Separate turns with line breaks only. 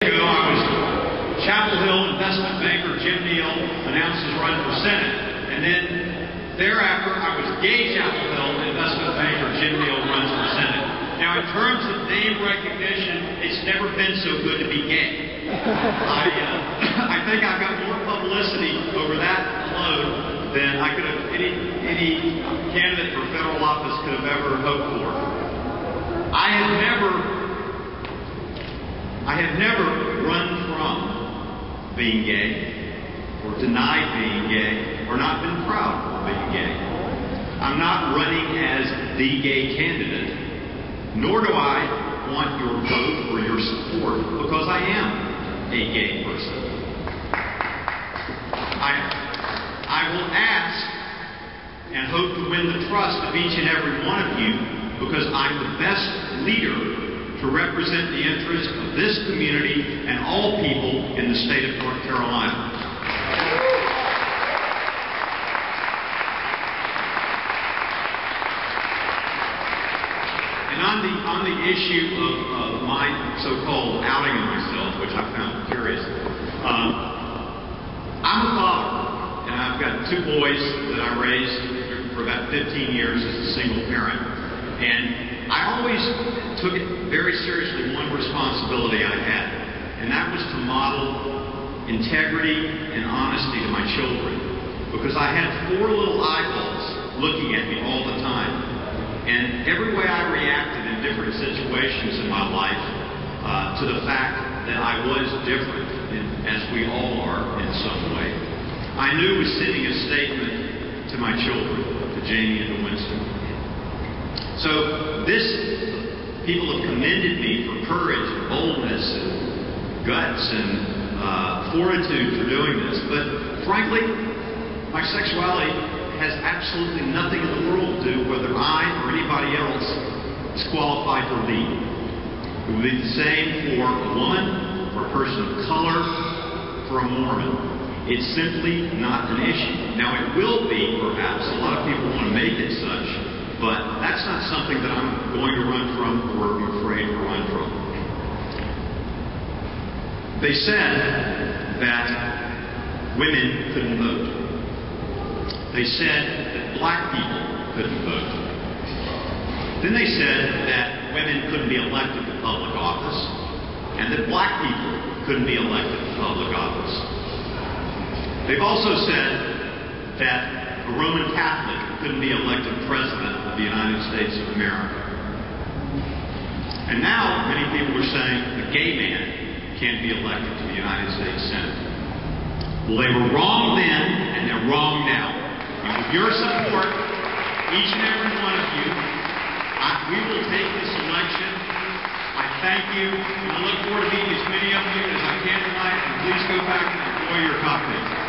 ago, I was Chapel Hill investment banker Jim Neal announced his run for Senate, and then thereafter I was gay Chapel Hill investment banker Jim Neal runs for Senate. Now, in terms of name recognition, it's never been so good to be gay. I think I got more publicity over that alone than I could have any candidate for federal office could have ever hoped for. I have never run from being gay, or denied being gay, or not been proud of being gay. I'm not running as the gay candidate, nor do I want your vote or your support because I am a gay person. I will ask and hope to win the trust of each and every one of you because I'm the best leader to represent the interests of this community and all people in the state of North Carolina. And on the issue of my so-called outing of myself, which I found curious, I'm a father, and I've got two boys that I raised for about 15 years as a single parent. And I always took it very seriously, one responsibility I had, and that was to model integrity and honesty to my children. Because I had four little eyeballs looking at me all the time. And every way I reacted in different situations in my life to the fact that I was different, as we all are in some way, I knew was sending a statement to my children, to Jamie and to Winston. So people have commended me for courage and boldness and guts and fortitude for doing this. But frankly, my sexuality has absolutely nothing in the world to do whether I or anybody else is qualified to lead. It would be the same for a woman, for a person of color, for a Mormon. It's simply not an issue. Now, it will be, perhaps. A lot of people want to make it such, but that's not something that I'm going to run from or I'm afraid to run from. They said that women couldn't vote. They said that black people couldn't vote. Then they said that women couldn't be elected to public office, and that black people couldn't be elected to public office. They've also said that a Roman Catholic couldn't be elected president of the United States of America. And now many people are saying a gay man can't be elected to the United States Senate. Well, they were wrong then, and they're wrong now. And with your support, each and every one of you, we will take this election. I thank you, and I look forward to meeting as many of you as I can tonight. And please go back and enjoy your cocktails.